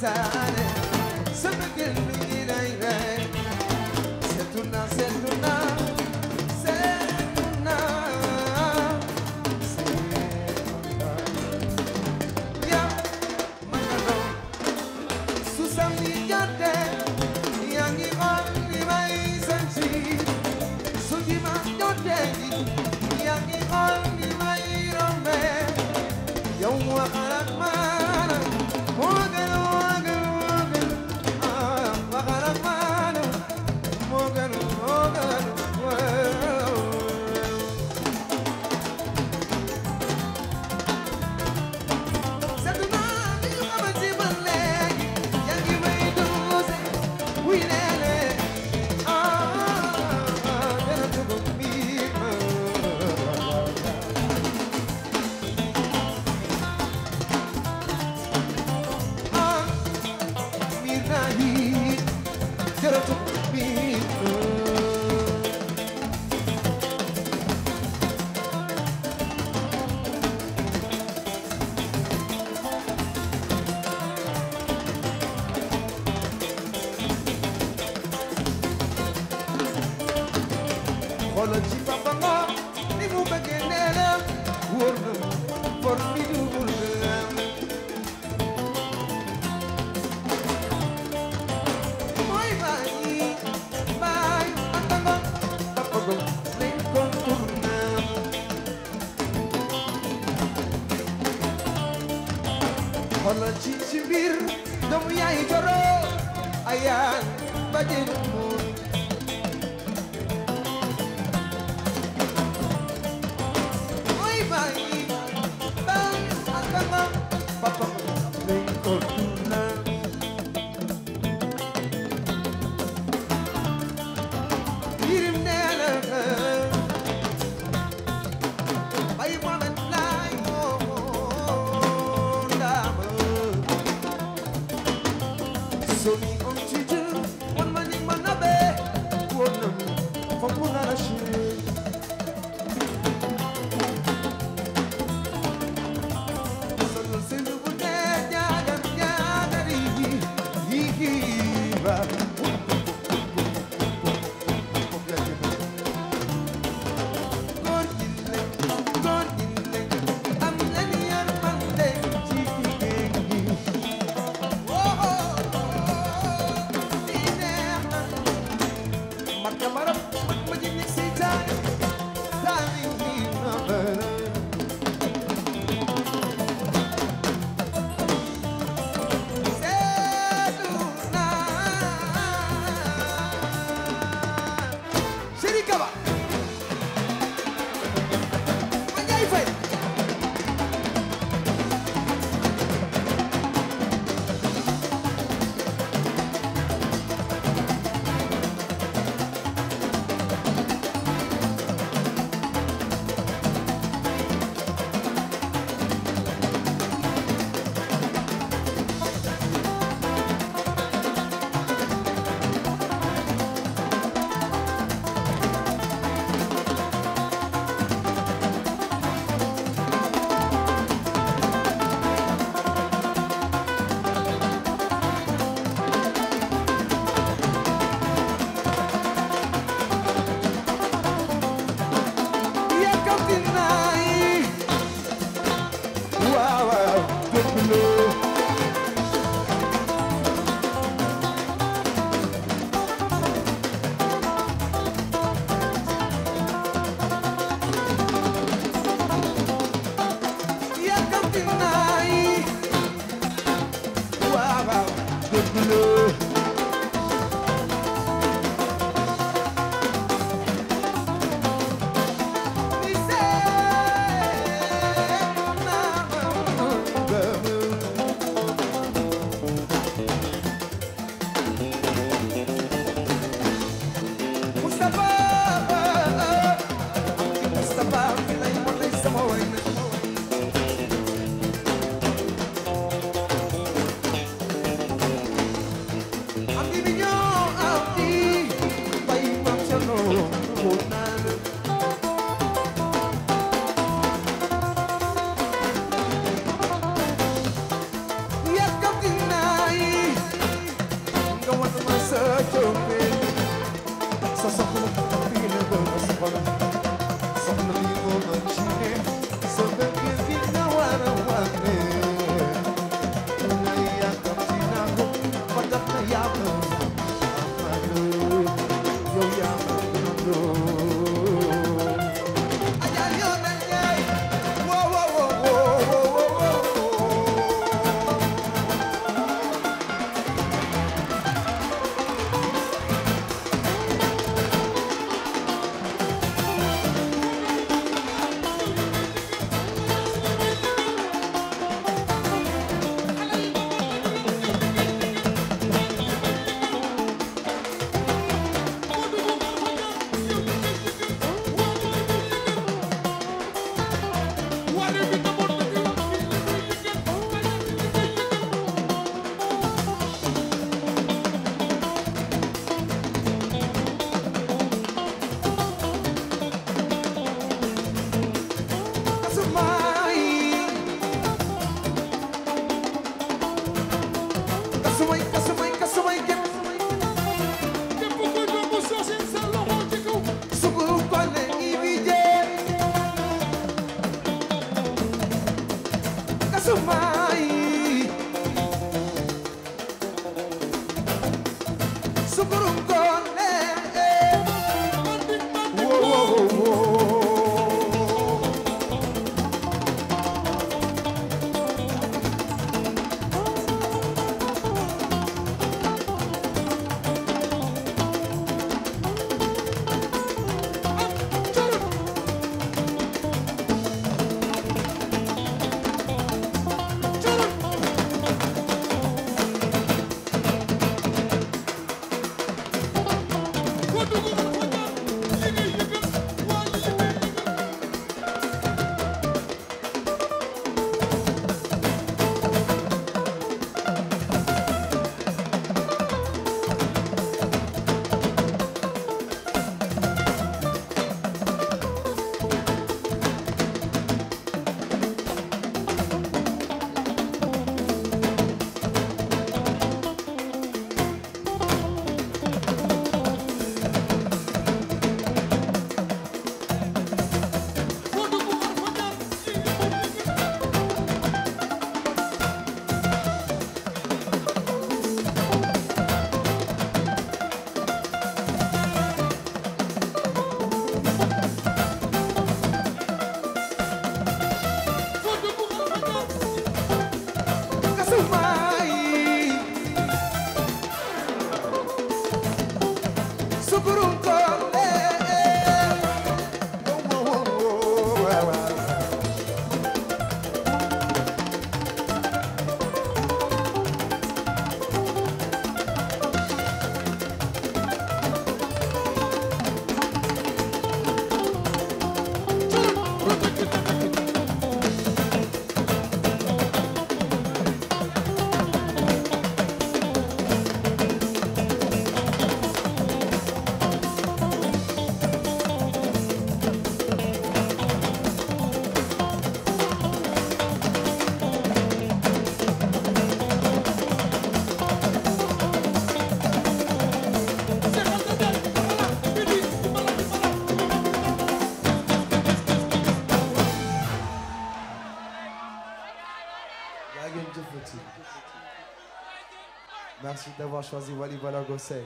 sane sama gel mi ngi lay rey seetu naa seetu naa seetu naa yaa ma nga doon su samedi jotee yaa ngi xool li may santi su dimanche jotee yaa ngi xool li may rombee yow waxal ak man moo gën waxal ak man moo gën seetu naa li ñu xamante ba léegi yaa ngi may dose wuy leele dana dugg miir miir naa yi jaratu miir xoolal ci papa nga ni mu bëggee nee na wóor na for mi dugul gëlam mooy bàyyi àndanga papa go nañ ko tournam xoolal ci mbir doomu yaay joro ayaan bajeen mooy papa nañ ko tournam yirim nee na bay Mohamed laay ndaama soni on ci jë man ma ni ma nabe woon na foog mu nara chéri Merci d'avoir choisi Wally Ballago Seck.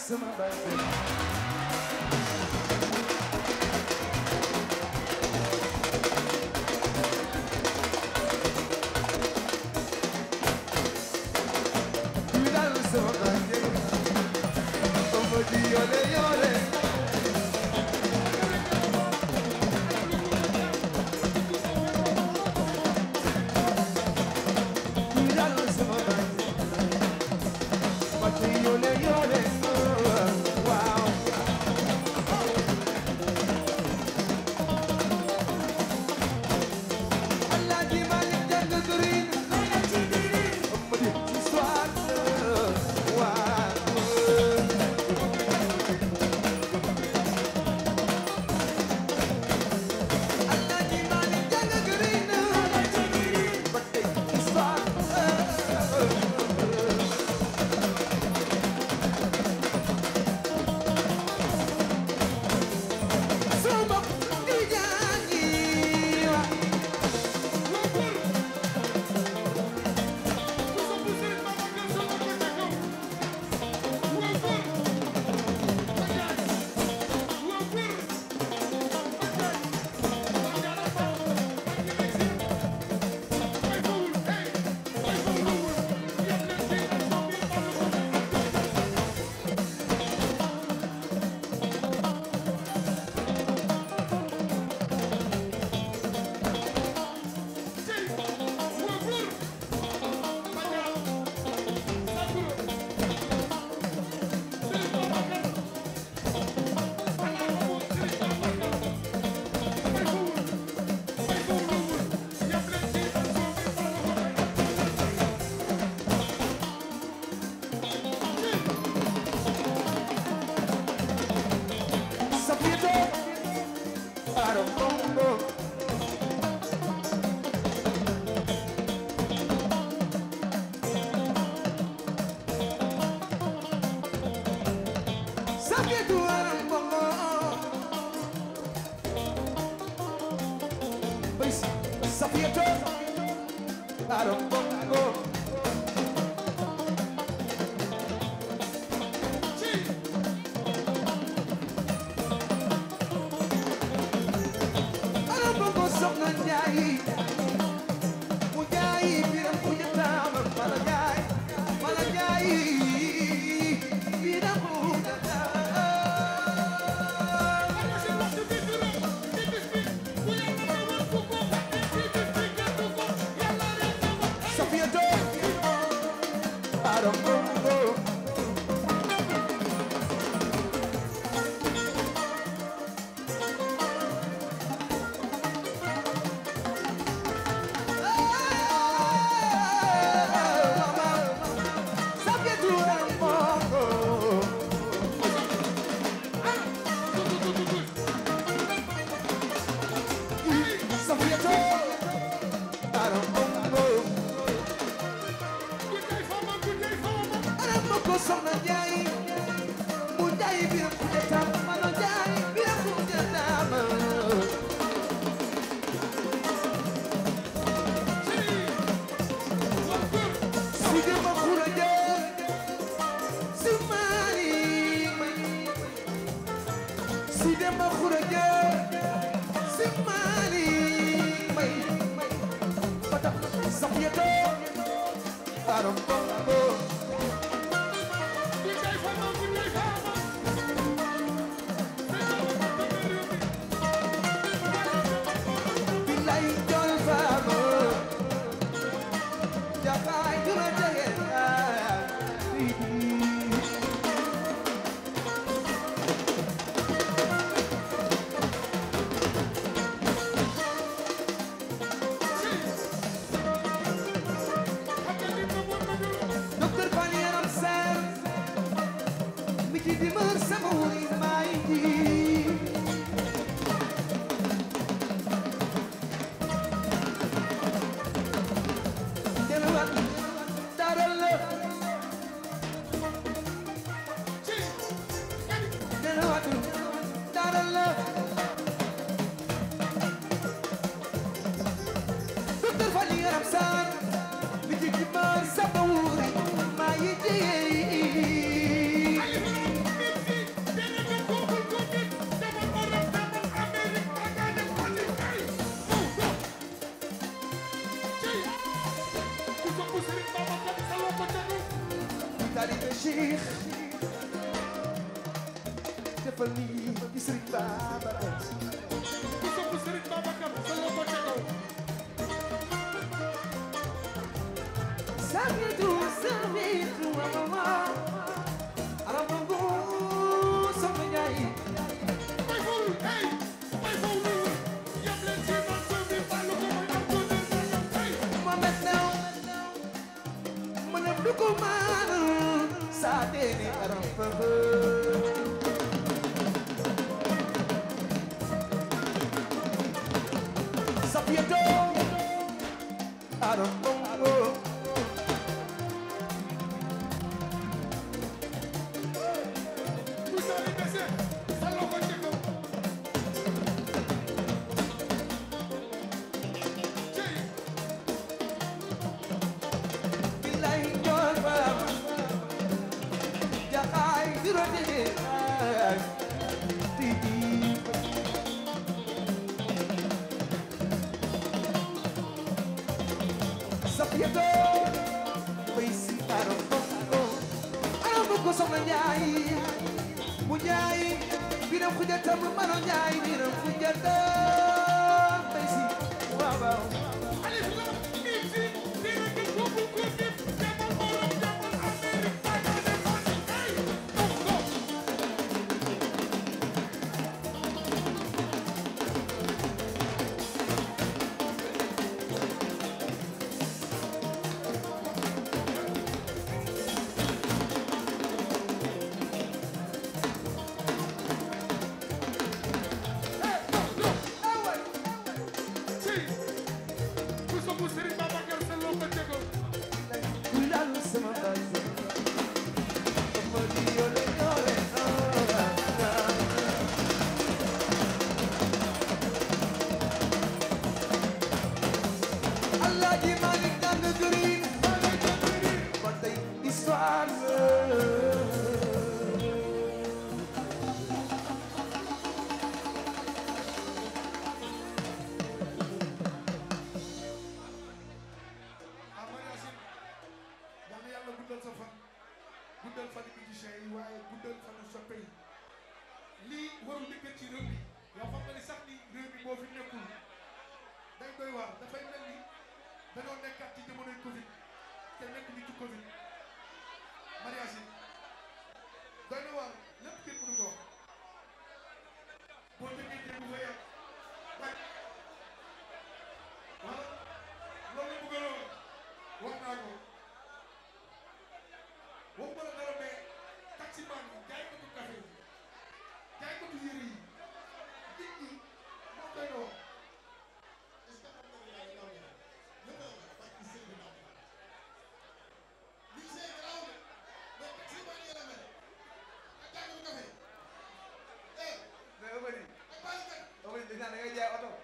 sama baay Yole yole taalibe Cheikh defal nii di Serigne Babacar ku sopp Serigne Babacar sa loxo ca kaw Sabitu sabitu mama arabangu sama njaay may fawul hey may fawul yam leen ci man so bi fallu ko may am ko hey Mohamed Ndaw mënam du ko maan saa teeni arabangu Sabitu arabangu ku taalibe Cheikh sa loxo ca kaw cey Bilay ñool baam jaxaay biro dege titi Sapiato bay si aram ko soxna Njaay bu Njaay biram xujatam mano Njaay biram xujatam bay si waaw waaw alif lam mim si dina ke ko bu ko def demal Europe demal Amérique demal hey go ku sopp Serigne Babacar sa loxo ca kaw Kulal sama basi Como dio le dole Allah di malik dan negeri Pantai histoire Amari Asim yal na yàlla guddal sa fan guddal fan musiciens yi waaye guddal fanu soppe yi lii warul di gën ci réew mi yow xam nga ni sax ni réew mi boo fi nekkul day doy waar dafay mel ni dañoo nekkaat ci jamonoy Covid te nekk ni ci Covid Amari Asim doy na waar lépp kenn mënu ko wax boo déggee jéem fa yàgg rek wala loolu la bëgg wax naa ko waxuma la dara mais taximan yi jaay ko tu café yi jaay ko tu yére yi nit ñi moo koy doon est-ce que xam nga ne yaa ngi daw yaa ñëpp a la parce que sëñ bi naa ko lii c'est grave mais taximan yi la mel ak jaay ko tu café eh mais Omar yi ak bàyyi kat Omar yi da ngay jaay oto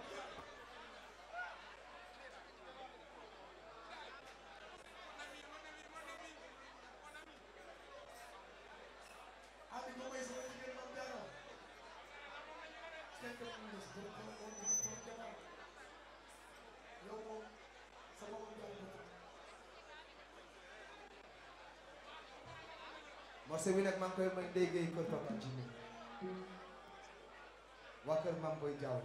Abi ko may sama jigéen Mame Diarra kenn ku ne si borom jamono yow moom sama Mame Diarra morceau bi nag maa ngi koy may déggee kër Papa Jimmy waa kër Mame Boye Diaw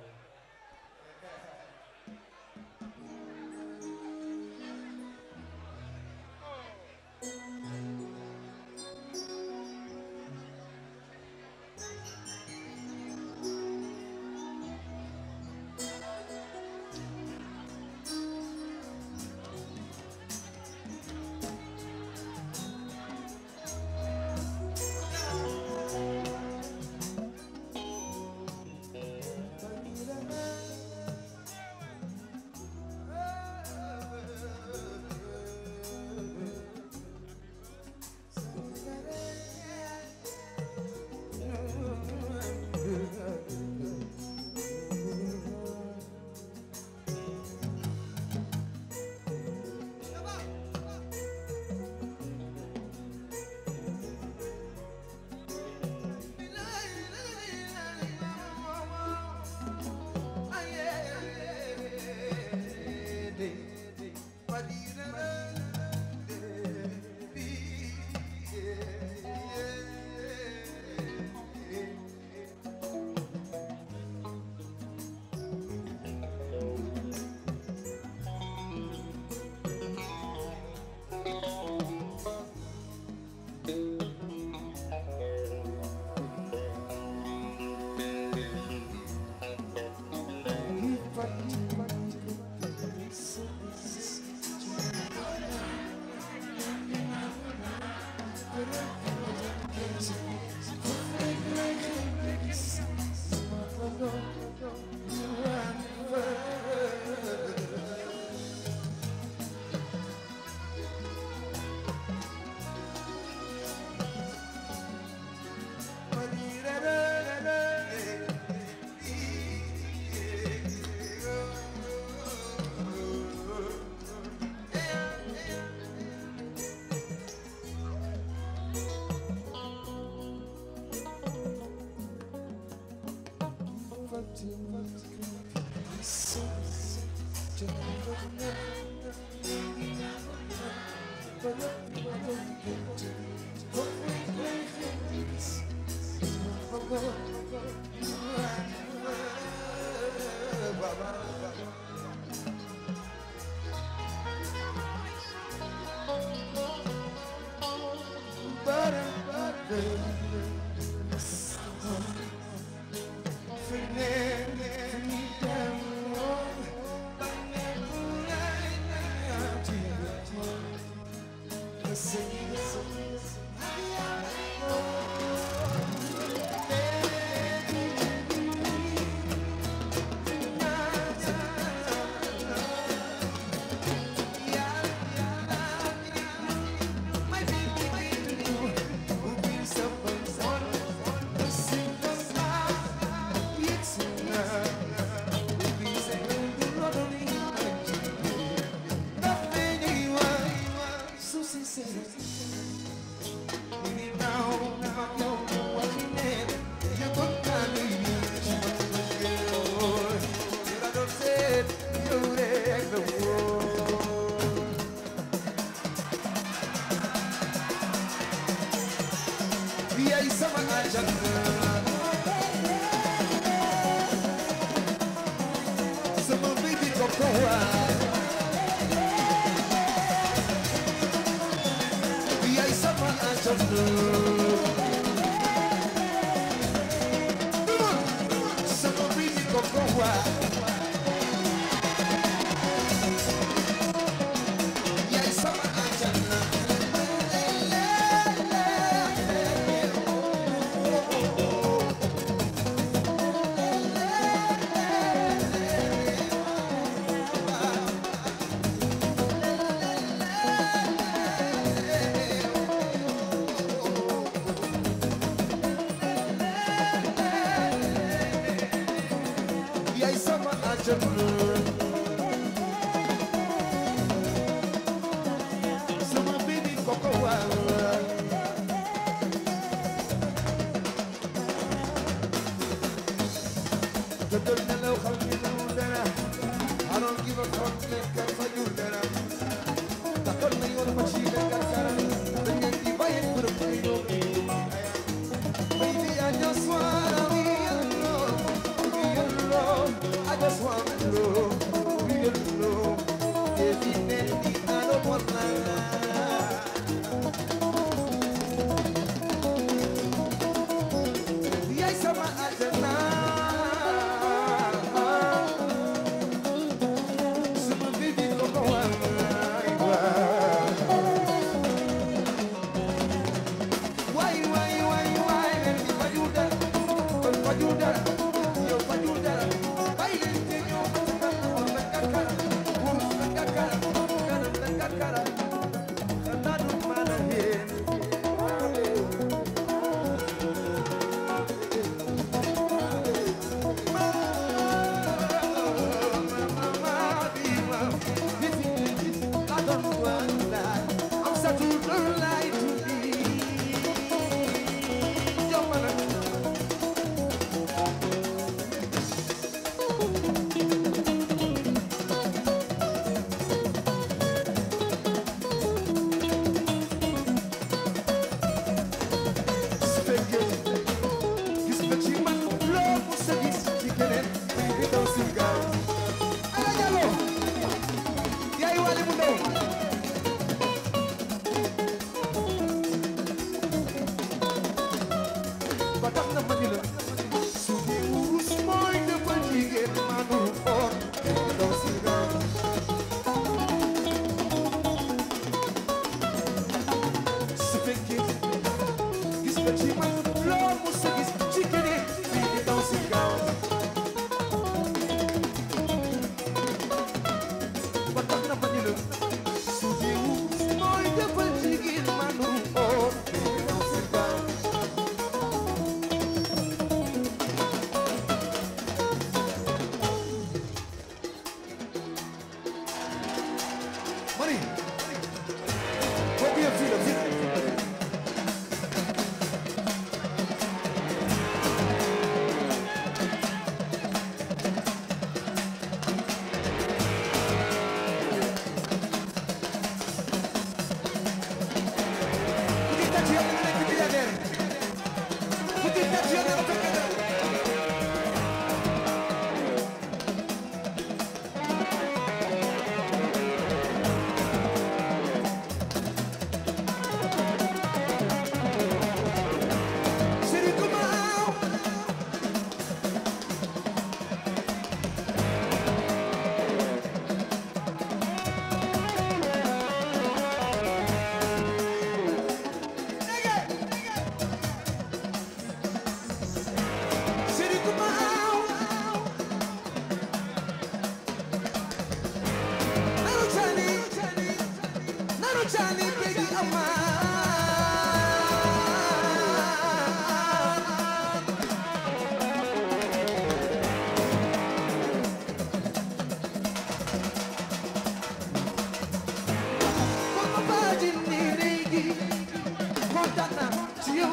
kontaan naa ci yow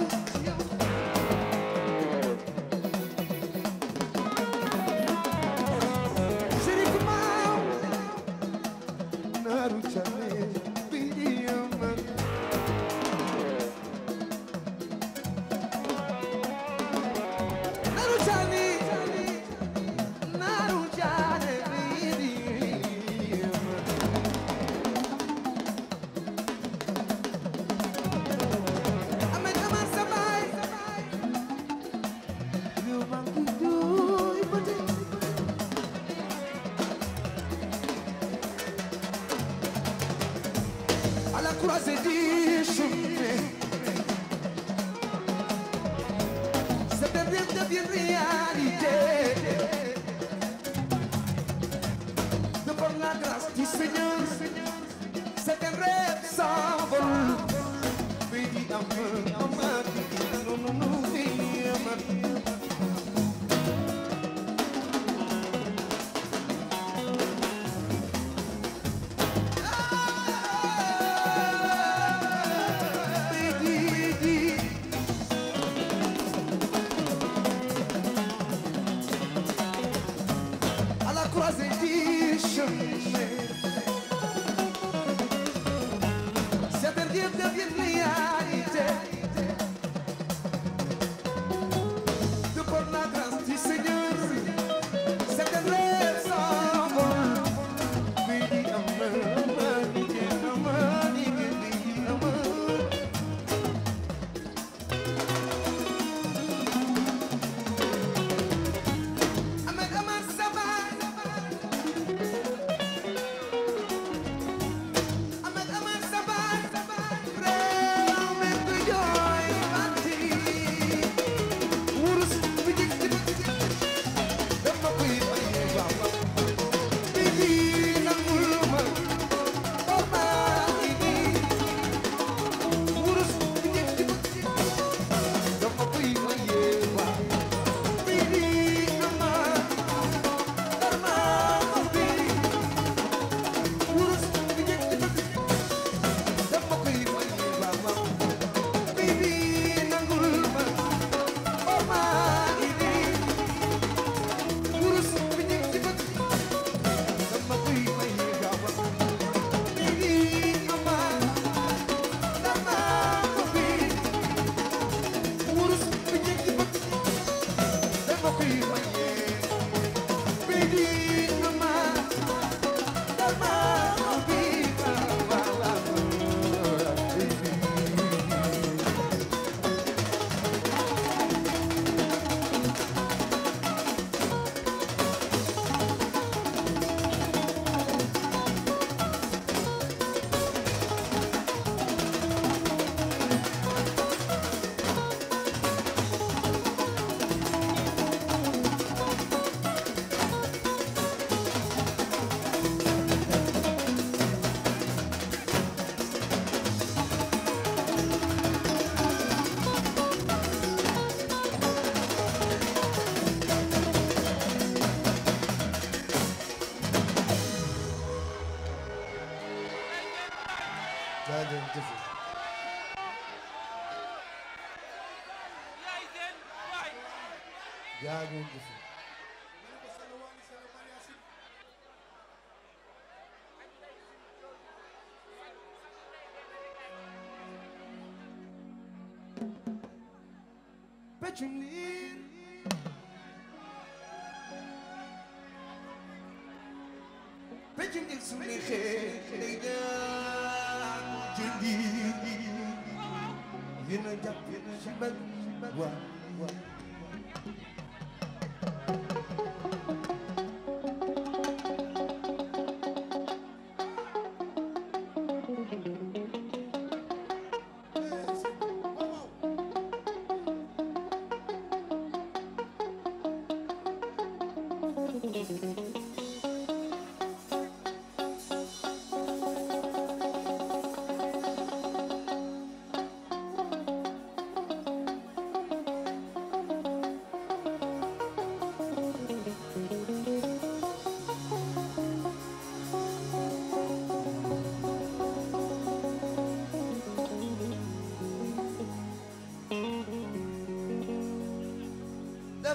Chérif Maaw naaru cane bi yaman naaru cane croisée des chemins. Certains rêves deviennent réalité. De par la grâce du Seigneur, certains rêves s'envolent. Baby, non, non, non,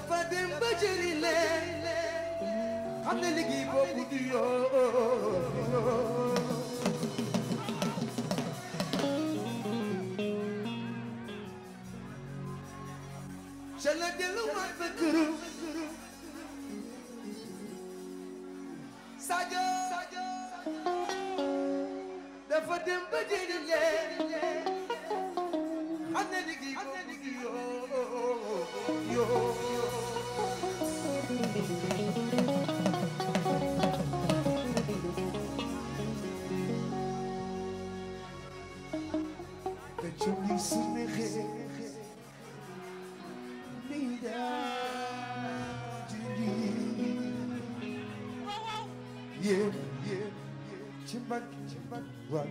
dafa dem ba jëli leen xam ne liggéey boobu du yoo ca la delluwaat ba këram Sadio dafa dem ba jëli leen xam ne liggéey boobu du yoo the chumli sunehe nida jili yeah chimban run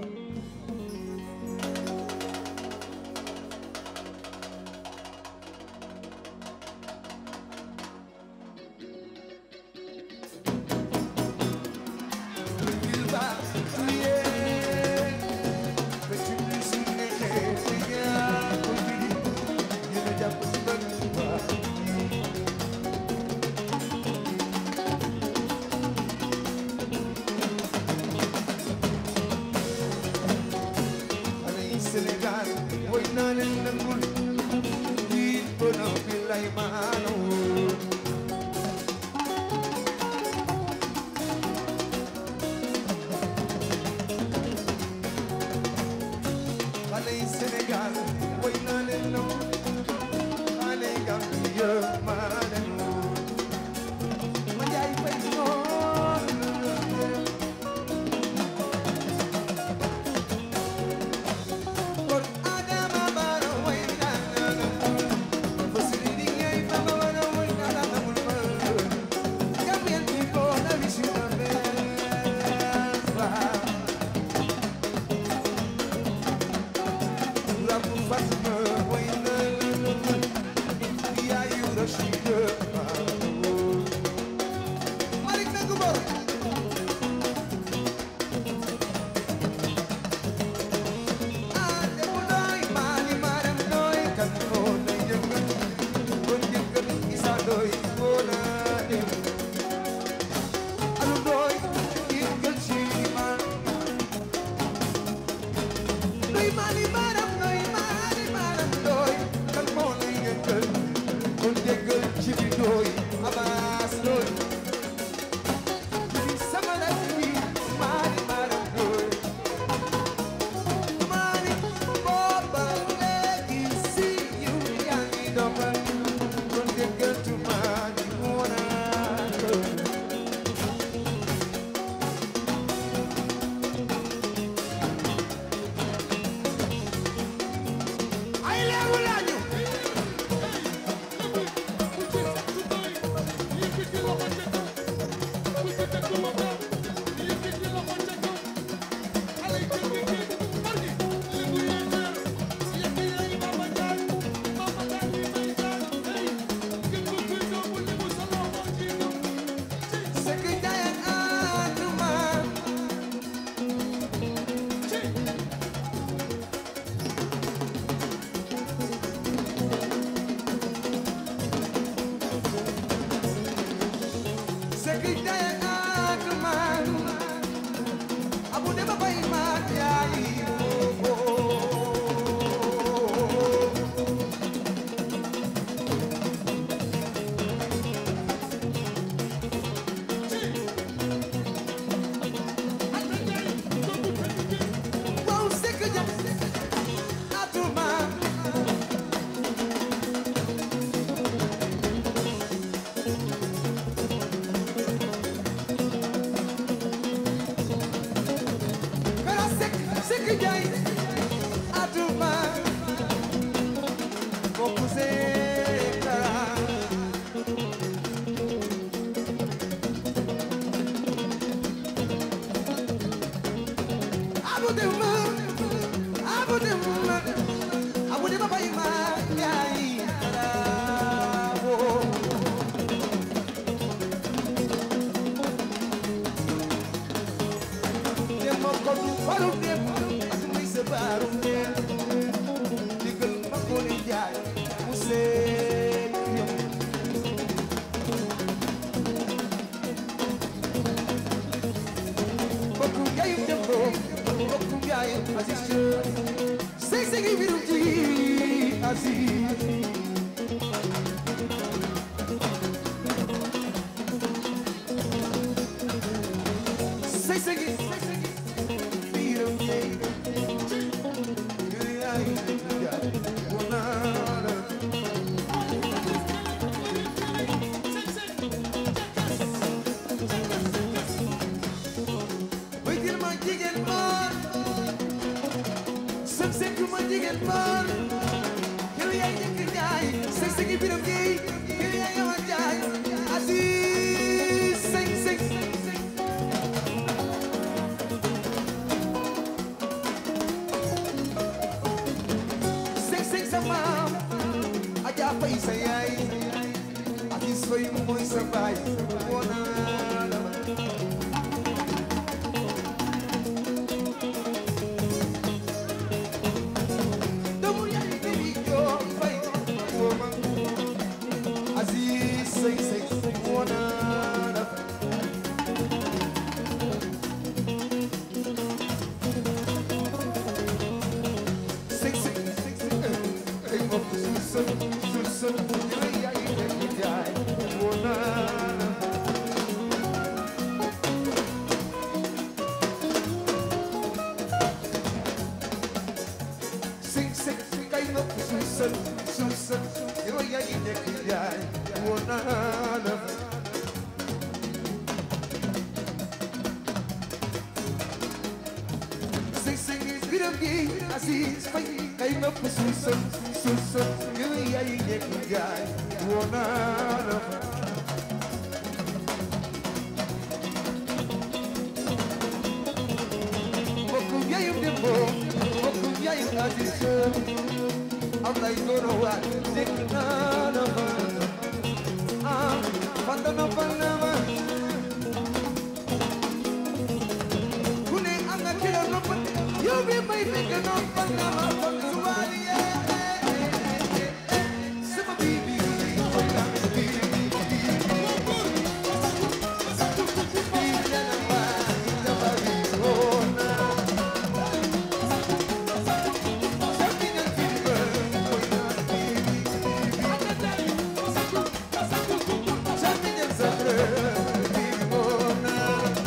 Senegal, hoy na leen nangul di bono bilay maano xale yi Senegal, hoy na leen nangul xale Gambia maano ma jaay fay Say segi birum ji Aziz segi birum ji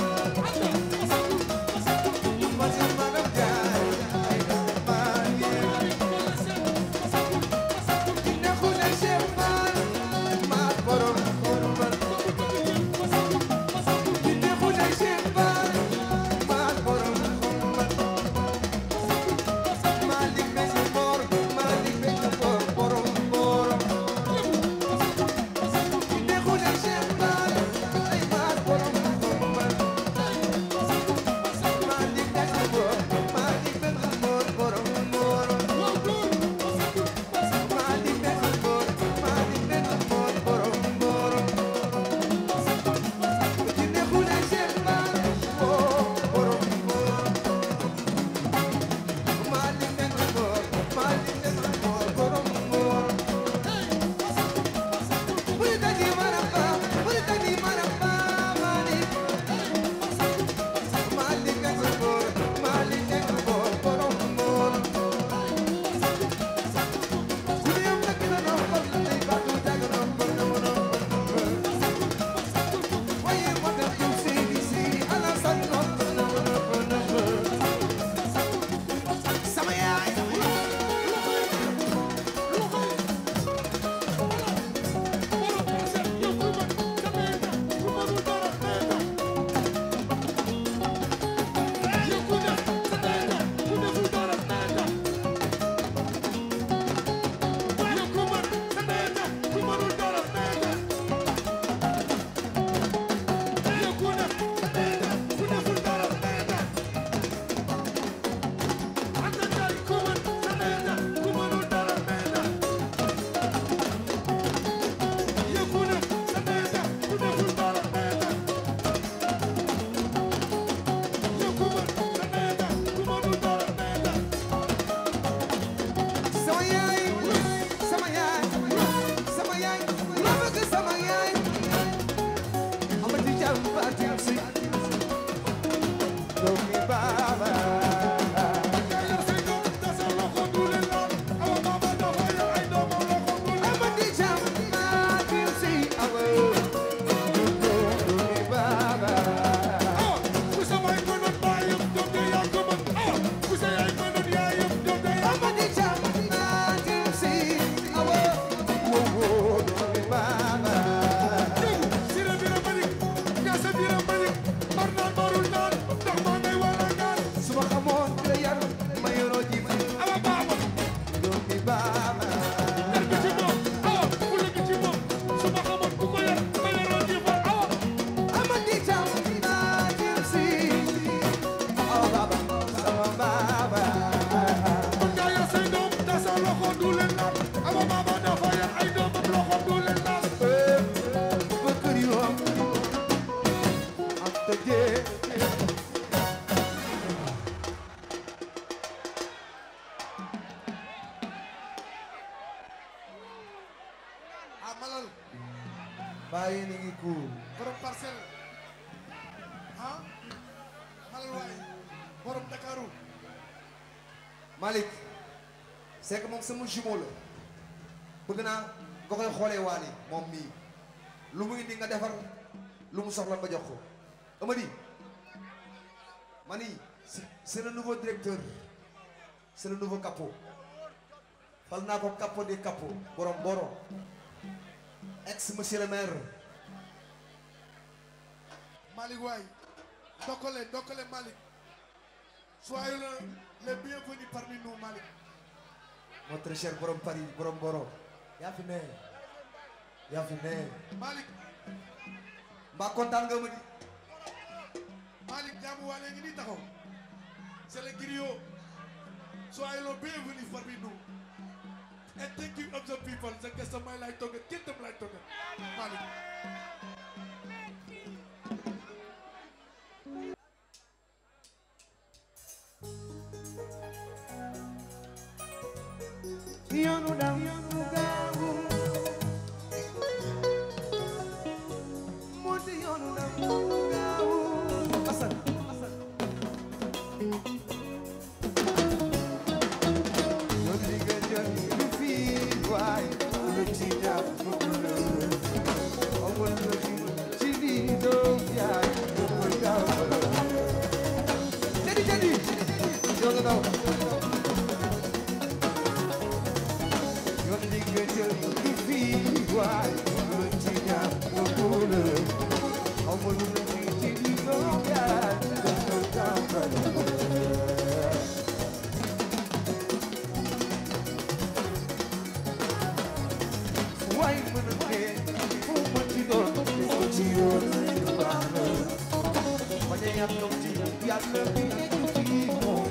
Yeah. loxo du leen laal Awa Baba dafa yar ay doomam loxo du leen laal ba kër yu am tëjee malal bàyyi ni ngi cool borom parcelle malal waay borom Dakaru Malick c'est que moom sama jumeau la bëgg naa nga koy xoolee waali moom mii lu mu indi nga defar lu mu soxla nga jox ko Amady mani c'est le nouveau directeur c'est le nouveau capot fal naa ko capot des capots borom boro ex monsieur le maire Malick waay dokkale Malick soyez les bienvenus parmi nous Malick notre cher borom Paris borom boro yaa fi ne Malick mbaa kontaan nga Amady Malick jaamu waa léegi nii taxaw c'est le griot soyez les bienvenus parmi nous and thank you of the people sa gëstu may lay toggat kenn tam lay toggat Malick yoonu daw yoonu gaawu moo di yoonu daw yoonu gaawu Assane yoonu li nga jël bi fii waay lu ci ñaar amul lu ci lii doom yaay lu gaaw jadi yoonu daw why would you not go to how would you know that no time why would it be who would you go to your when they have no tea you have to be more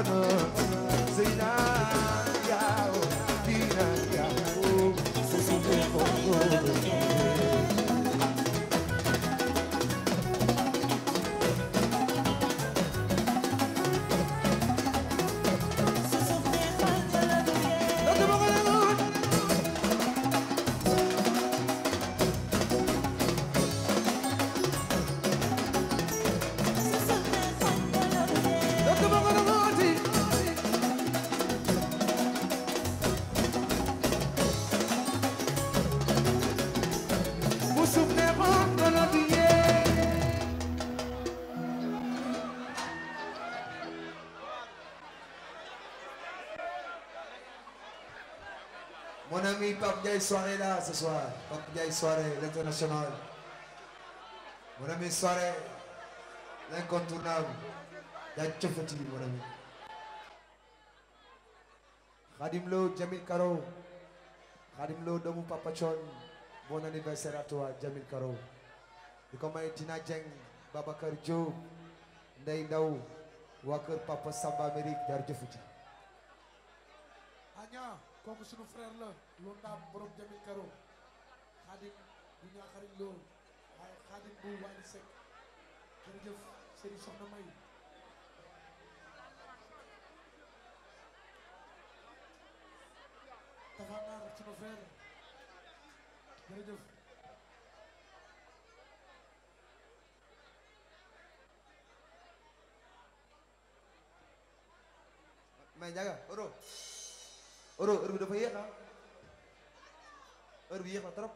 kono Zeyna yao Dina yao Susuke kono Mon ami Pape Ndiaye soirée là ce soir. Pape Ndiaye soirée, l'international. Mon ami soirée, l'incontournable. Yachofati mon ami. Khadim Lo, Jamil Karo. Khadim Lo, Domou Papa Chon. Bon anniversaire à toi, Jamil Karo. Et comme Tina Djeng, Babakar Diop, Ndeye Ndaw, Wakar Papa Samba Amérique, Yachofati. Anya kooku sunu frère la loolu daam borom Jamil Karo Xaadim bu ñaa xarit loolu waaye Xaadim bu Wally Seck jërëjëf Serigne Soxna May Tafa Naar sunu frère jërëjëf mais Ndiaga Oro heure bi dafa yéex ah heure bi yéex na trop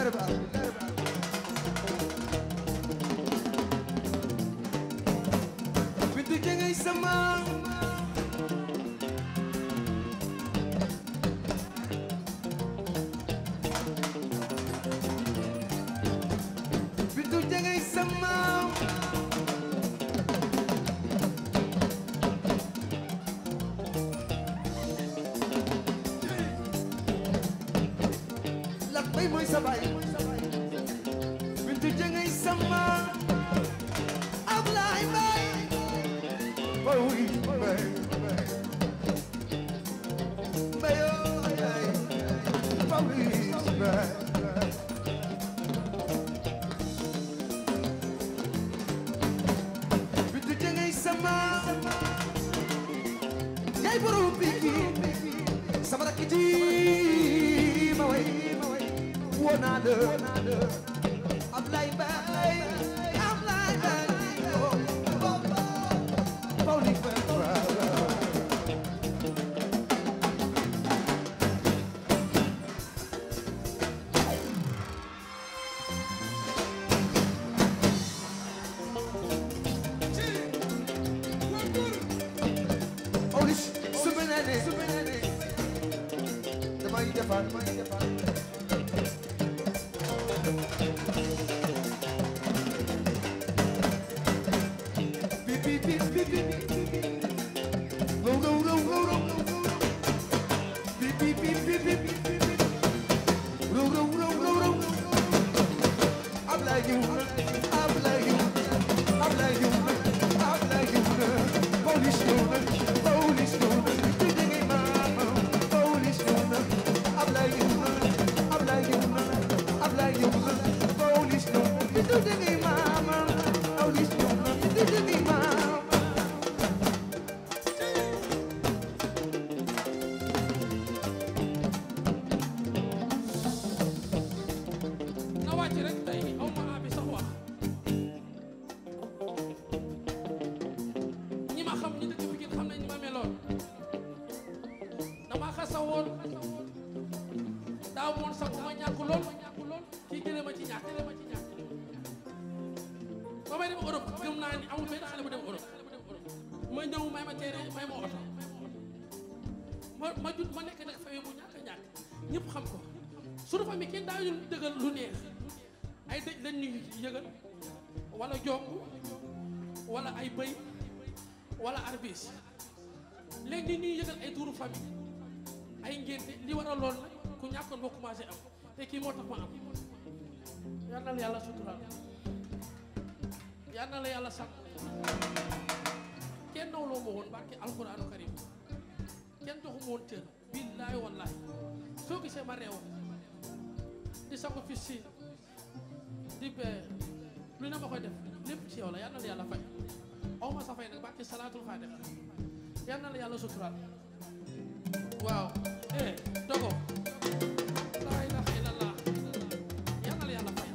Bintu jengay sama Bintu jengay sama Lakbay mo'y sabay Bintu jengay sama Ablay bay Bawi bay Bayo ay Bawi bay Bintu jengay sama Yay buru biki Sama rakiti Maway Wonade Ablay bay Ablay bay Bawi bay wala jong wala ay bëy wala arbis léegi ñuy yëgal ay tuuru famille ay ngénte li war a lool nag ku ñàkkoon boo commencé am te kii moo tax ma am yal na la yàlla suturaal yal na la yàlla sàmm kenn nawloo ma woon barke alxuraanu karim kenn joxu ma woon cër billaahi wallaahi soo gisee ma réew di sangu fi si di lu ne ma koy def lépp ci yow la yal na la yàlla fay aw ma sa fay nag barke salaatul faatiha yal na la yàlla suturaal waaw dogo laa ilaaha illallah yal na la yàlla fay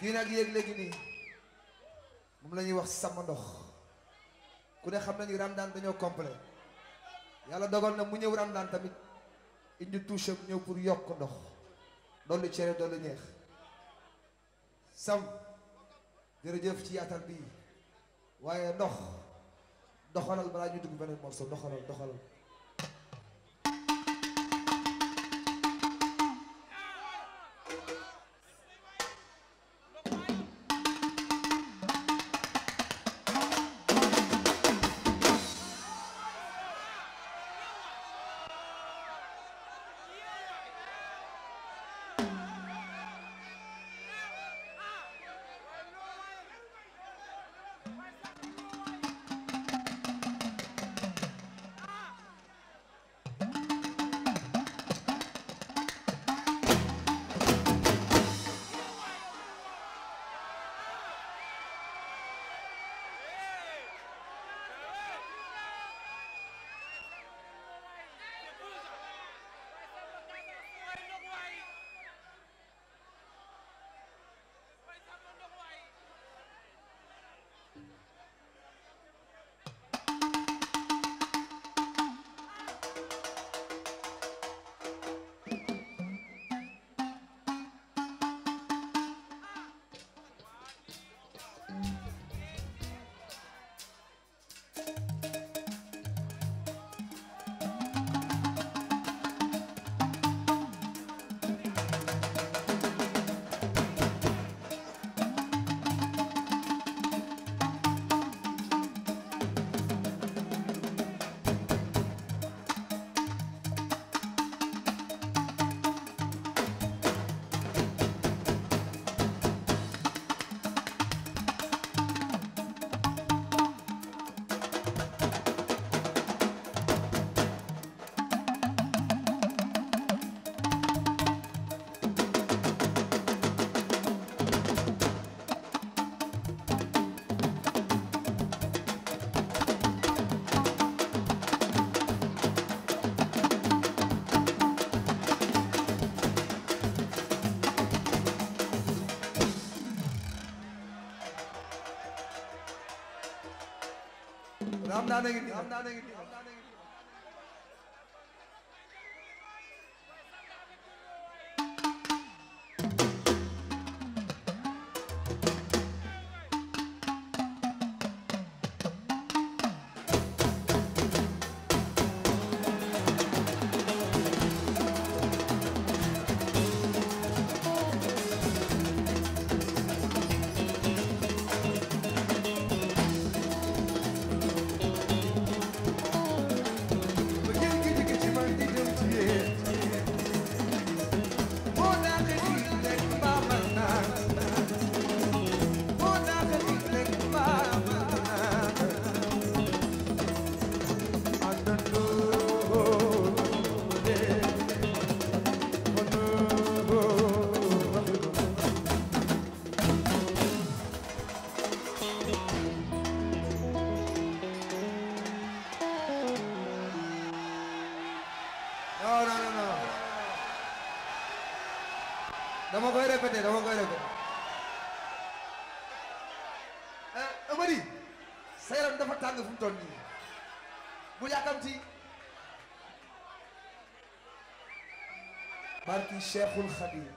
kii nag yéeg léegi nii moom la ñuy wax sama ndox ku ne xam nañu Ramadane dañoo complet yàlla dogal na mu ñëw Ramadane tamit indi touche am ñëw pour yokk ndox dolli cere dolli ñeex sam jërëjëf ci yaatal bii waaye ndox doxalal balaa ñu dugg beneen morceau doxalal Ramadane ngi nii dama koy répété Amady sa yaram dafa tàng fu mu toll nii bu yàkkamti barki Cheikhul Khadim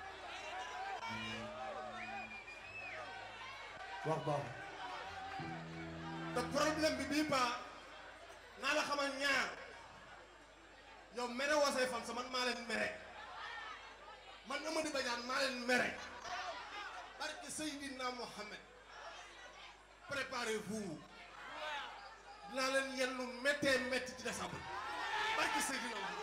wax baax te problème bi bii paa naa la xamal ñaar yow mere woo say fan sa man maa leen mere man Amady Badiane maa leen mere barke Seydina Mohamed préparez-vous dinaa leen yenn lu méttee métti ci décembre barke Seydina Mohamed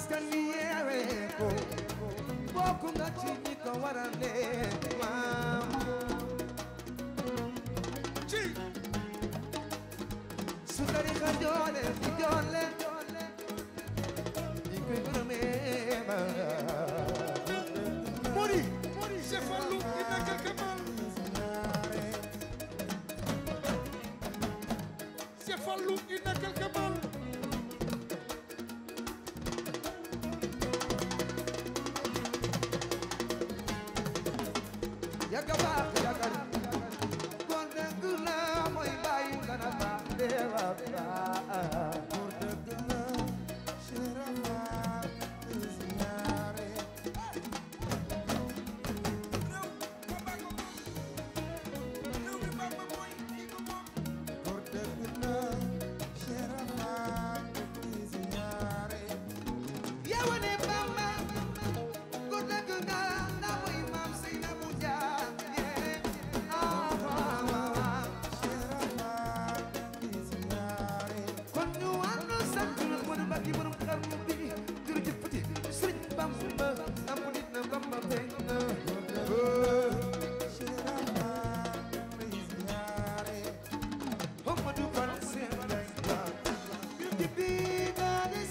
askan wi yeewe ko bokk nga ci ñi ko war a leen maam ci su tarixa joole fi joole ñi koy gërëmee ba Mori Cheikh Fallou il n'a quelque mal Cheikh Fallou il n'a quelque mal yaga baax yaga kon dëgg la mooy bàyyi nga na baax dee ba baax kon dëgg la sirama ziyaare kon dëgg la sirama ziyaare yawa ne Bamba kon dëgg nga na mooy maam Seynabou Dia kon ñu ànd sant Modou Mbacké borom xarnu bi jërëjëf Fati Sëriñ Bamba am nit na Bamba feeñ na Amadou Fall seen lay beauty be that is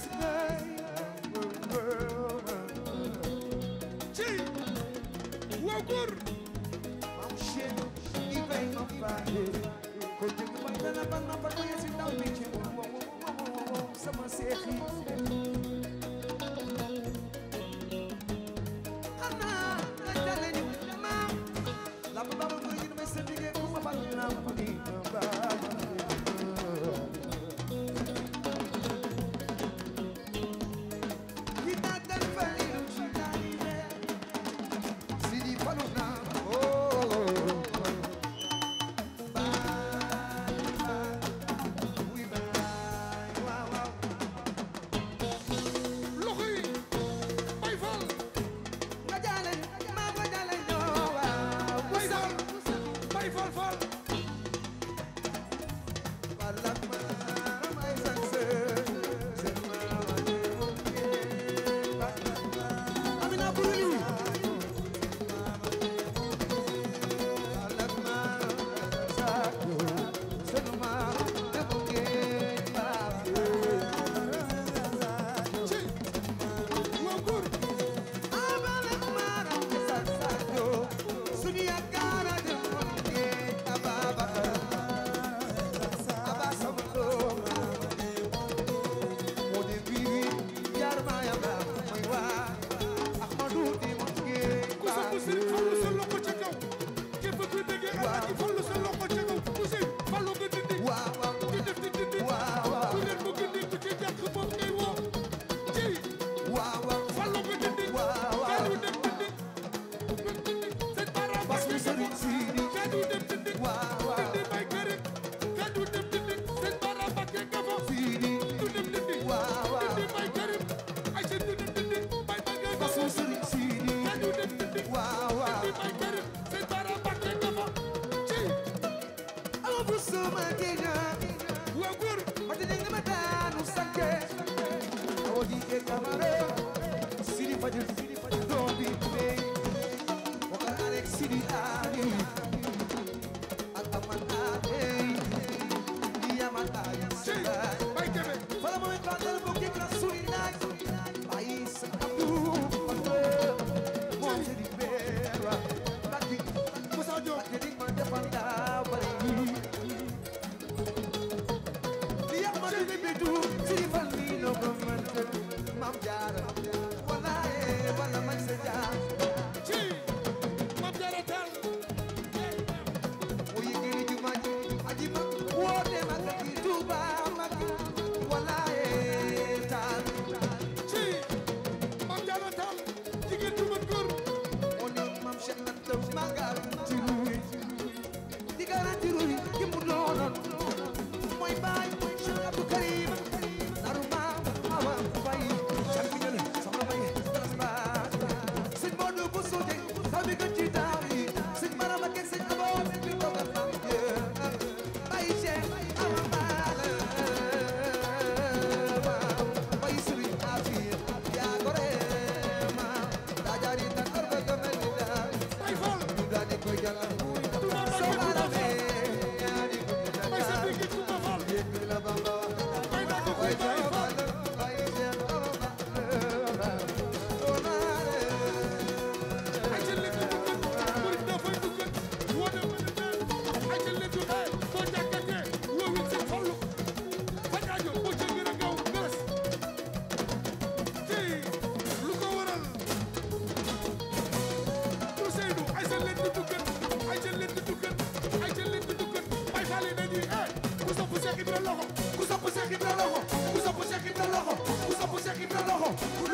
ci waa góor Mam Cheikh Ibrahima Fall ko jëg man dana ban na ba ko yesi taw bi ci sama seex yi ana la dale ñu ma la ba ba ko yi may sa dige ku ma ban na ko ni ba kita dan falilu ci dalile sidi falu na loxo yi Baye Fall Baye Fall Fall ci waa góor ku sa bu Serigne Fallou sa loxo ca kaw képp kuy déggee Alaaji Fallou sa loxo ca kaw ku si Fallou nga dindi di def di dindi ku leen bëgg a dégg ci jàkk moom ngay woo ci Fallou nga dindi Fallou dem dindi sëñ Bara Mbacké Fadu dem dindi dindi Baye Karim Fadu dem dindi sëñ Bara Mbacké nga fa du dem dindi dindi Baye Karim ay sëñ du dem dindi Baye Mbacké nga fa Fadu dem dindi dindi Baye Karim sëñ Bara Mbacké nga fa ci waa góor ci Baye Kébé Moussa Diop Mam Jaara wallahi wala man sa jaar ci Mame Diarra Tall o yigiri juma aji mag woote mag ki Tuuba mag wallahi taal ci Mame Diarra Tall jigéen du mën góor o ni mam Cheikh Anta magal ci ruuy di garanti ruuy ki mu doonoon mooy baay Cheikh Abdou Karim naru maam awa fay champion sama bay sëñ Modou Bousso tabi ko ci tawi sëñ Marama ke sëñ Abo bi dogal am bay Cheikh awa bal bay Serigne Afia Cheikh Ibra loxo ku sopp Cheikh Ibra loxo ku sopp Cheikh Ibra loxo ku sopp Cheikh Ibra loxo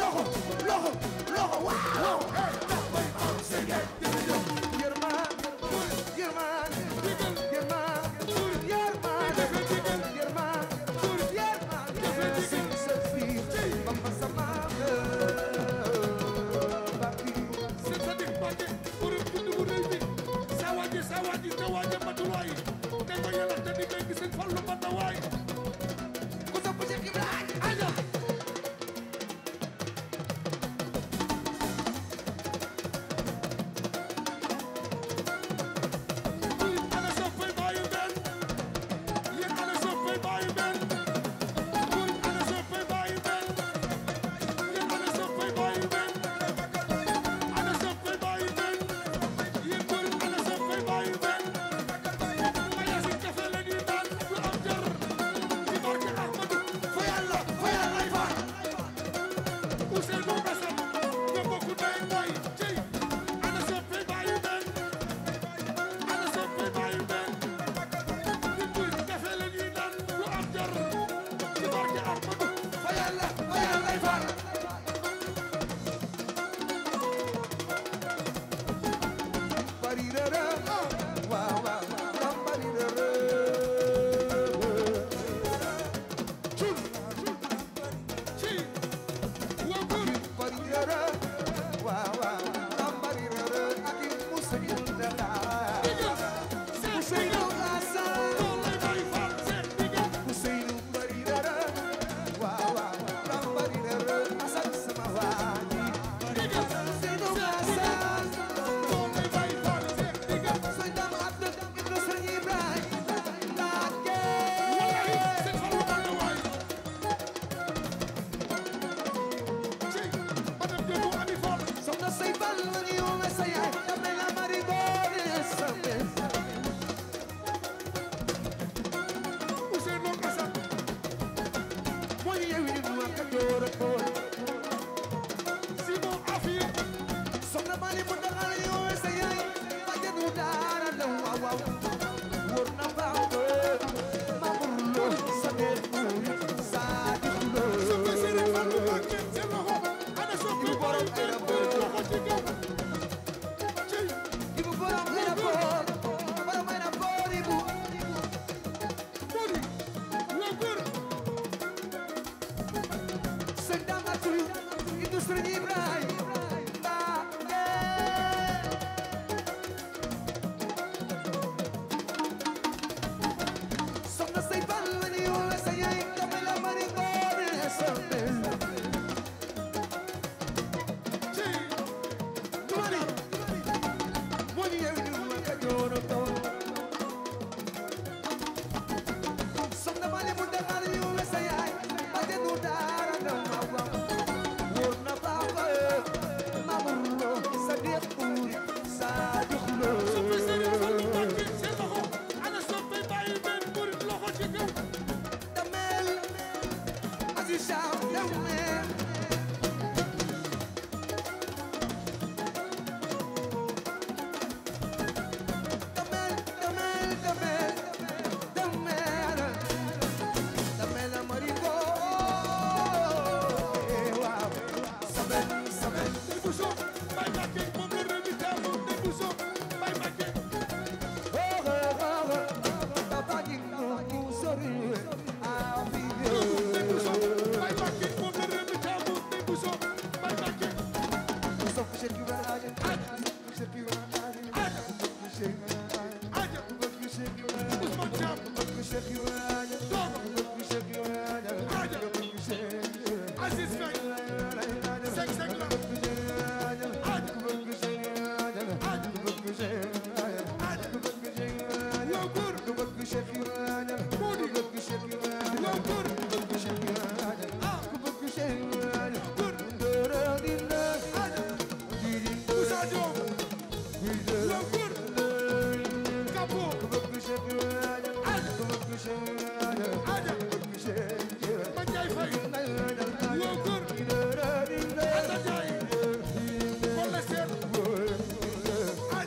loxo waaw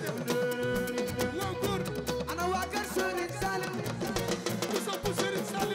Ana waa kër Serigne Saliou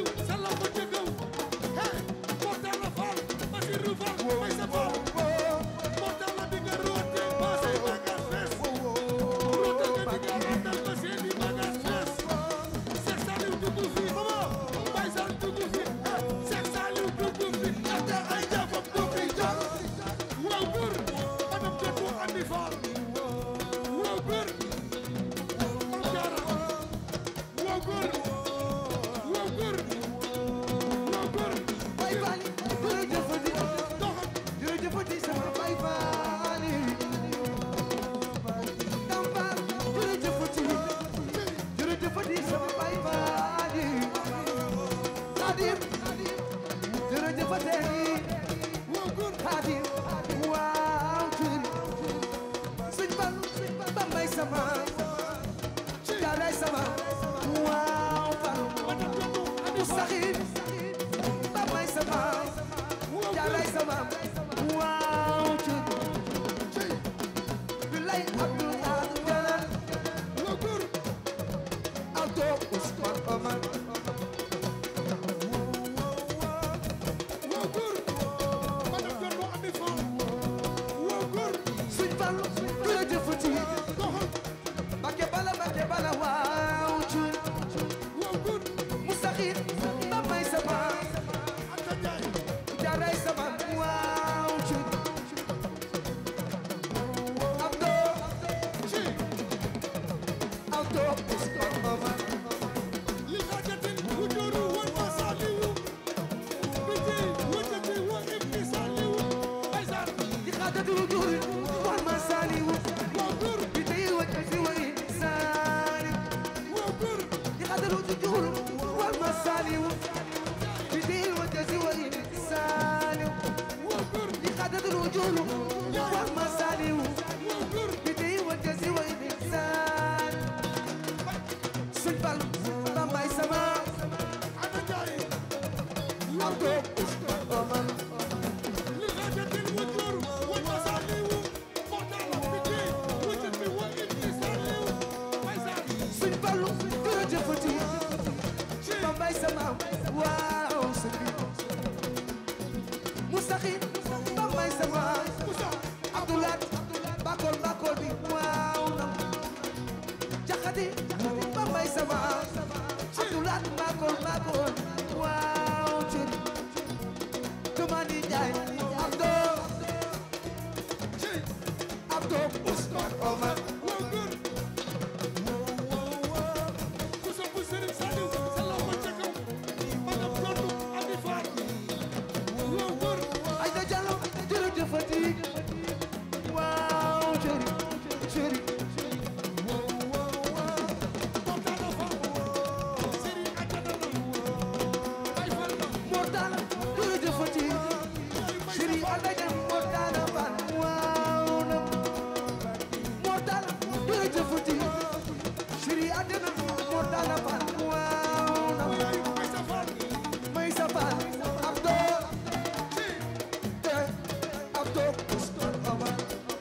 jërëjëfati sama bay baadi Xaadim jërëjëfate Xaadim waaw curi Sëñ Fallu Bambay sama Jaaray sama waaw Fallu Saxin Bambay sama Jaaray sama waaw curi Bilay Abdul Qadir Alto Ousmane Omar Sëñ Fallu jërëjëfati Bakke bala waaw cur Mustaxin Bambay sama Jaaray sama waaw cur Abdo Ousmane Omar di xaadatu wujuri wal ma saliwu bi tey wajati wa insani di xaadatu wujuri wal ma saliwu bi tey wajati wa insani di xaadatu wujuri wal ma saliwu bi tey wajati wa insani Sëñ Fallu Bambay sama Abdo Ousmane Omar Sëñ Fallu jërëjëfati Bambay sama waaw sëñ bi Mustaxin Bambay sama Abdoulaat bakol bi waaw nam Jaxate Bambay sama Abdoulaat bakol waaw cër Tumani Njaay Abdo Ousmane Omar Ayda Jallo jërëjëfati waaw cëri Mortala jërëjëfati cëri Ayda Jallo Mortala Fall waaw na Mortala jërëjëfati cëri Ayda Jallo Mortala Fall waaw na Maysa Fall Abdo Ousmane Omar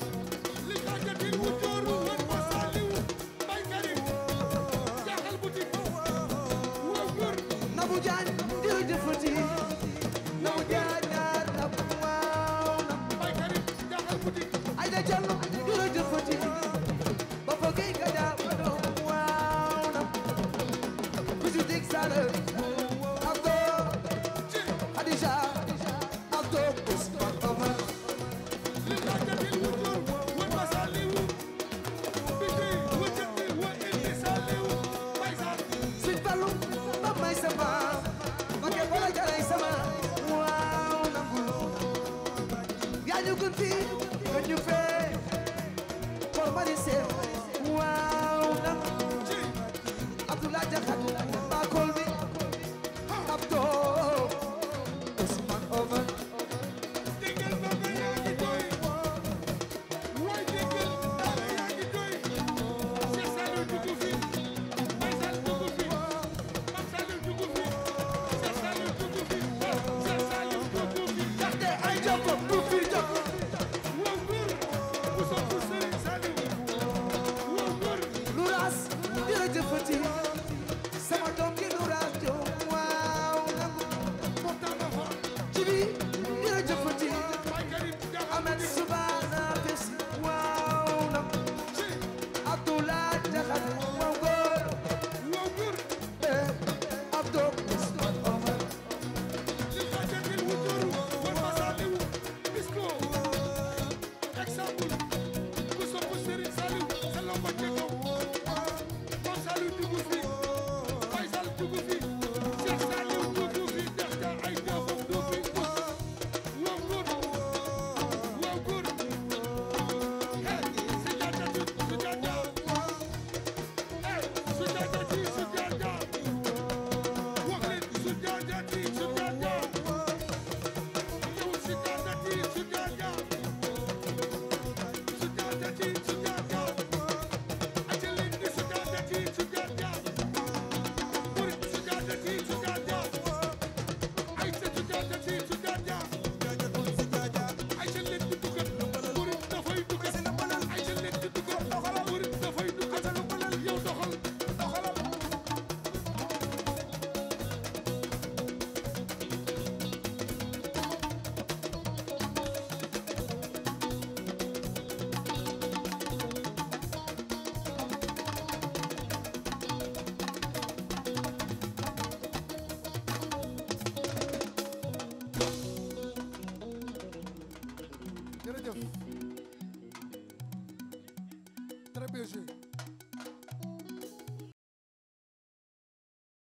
Nabou Diagne jërëjëfati Nabou Diagne waaw na Ayda Jallo jërëjëfati Baba Gueye Kaja waaw na Bisu Dik Sall Abdo Khadija Abdo Ousmane Omar Sëñ Fallu Bambay sama Bakke bala Jaaray sama waaw nangul yaa ñu gën fii gën ñu fee for mari seef waaw nangul Abdoulaye Jaxate bakol bi Abdo Ousmane Omar Luras jërëjëfati jërëjëf